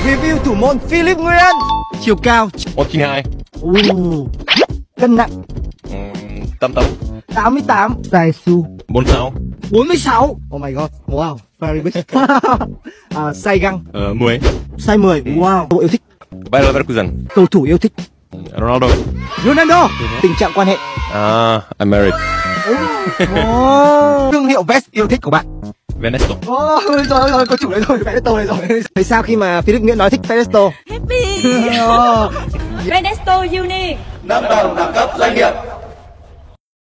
Review thủ môn Philip Nguyễn. Chiều cao 192. Cân nặng 88. 88. Size su 46. 46. Oh my god. Wow, very big. Size găng 10. size 10. Wow. Tôi yêu thích. Bayer Leverkusen. Cầu thủ yêu thích. Ronaldo. Ronaldo. Tình trạng quan hệ. I'm married. Thương hiệu vest yêu thích của bạn. Venesto. Rồi, có chủ đấy rồi, Venesto này rồi. Thì sao khi mà Philip Nguyễn nói thích Venesto? Happy. Venesto Uni. 5 tầng đẳng cấp doanh nghiệp.